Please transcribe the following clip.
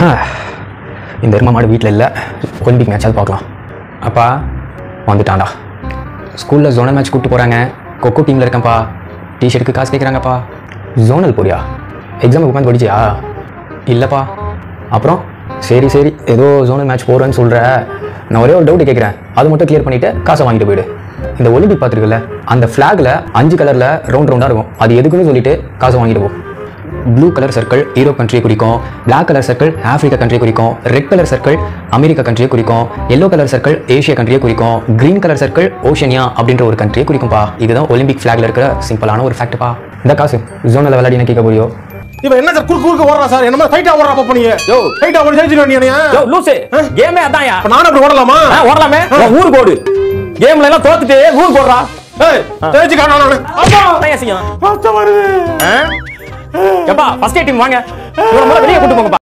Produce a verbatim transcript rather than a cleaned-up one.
இந்த எருமை மாடு வீட்டில் இல்லை, ஒலிம்பிக் மேட்சாவது பார்க்கலாம். அப்பா வந்துட்டான்டா. ஸ்கூலில் ஜோனல் மேட்ச் கூப்பிட்டு போகிறாங்க, கொக்கோ டீமில் இருக்கேன்ப்பா. டிஷர்ட்டுக்கு காசு கேட்குறாங்கப்பா. ஜோனல் போறியா? எக்ஸாமுக்கு உட்காந்து படிச்சியா? இல்லைப்பா. அப்புறம் சரி சரி ஏதோ ஜோனல் மேட்ச் போகிறேன்னு சொல்கிற, நான் ஒரே ஒரு டவுட் கேட்குறேன், அது மட்டும் கிளியர் பண்ணிவிட்டு காசை வாங்கிட்டு போயிடு. இந்த ஒலிம்பிக் பார்த்துருக்குல்ல, அந்த ஃப்ளாகில் அஞ்சு கலரில் ரவுண்ட் ரவுண்டாக இருக்கும், அது எதுக்குன்னு சொல்லிட்டு காசை வாங்கிட்டு போ. ப்ளூ கலர் சர்க்கிள் யூரோப் கண்ட்ரியை குறிக்கும், பிளாக் கலர் சர்க்கிள் ஆப்பிரிக்கா கண்ட்ரியை குறிக்கும், ரெட் கலர் சர்க்கிள் அமெரிக்கா கண்ட்ரியை குறிக்கும், எல்லோ கலர் சர்க்கிள் ஏஷியா கண்ட்ரியை குறிக்கும், கிரீன் கலர் சர்க்கிள் ஓஷனியா அப்படின்ற ஒரு கண்ட்ரியை குறிக்கும்பா. இதுதான் ஒலிம்பிக் ஃபிளாக்ல இருக்கிற சிம்பிளான ஒரு ஃபேக்ட்பா. இந்த காசு ஜோனில் விளையாடி என்ன கேட்க போறியோ? இவன் என்ன சார் குறுக்கு குறுக்கு ஓடுறா சார்? என்ன ஃபைட்டா ஓடுறா பாப்பா நீங்க? யோ ஃபைட்டா ஓடி ஜெயிச்சிரு நீ. யோ லூசே, கேமே அதான்யா. நானும் அப்படி ஓடலாமா? ஓடலாமே. ஊருக்கு ஓடு. கேம்ல எல்லாம் தோத்துட்டு ஊருக்கு ஓடுறா. ஏய் ஜெயிச்சு காணா நானு. அப்பா பையன் செய்யும். அத்த வருது. எப்பா ஃபர்ஸ்ட் டீம் வாங்க. இவர முதல்ல வெளிய கூட்டி போங்கப்பா.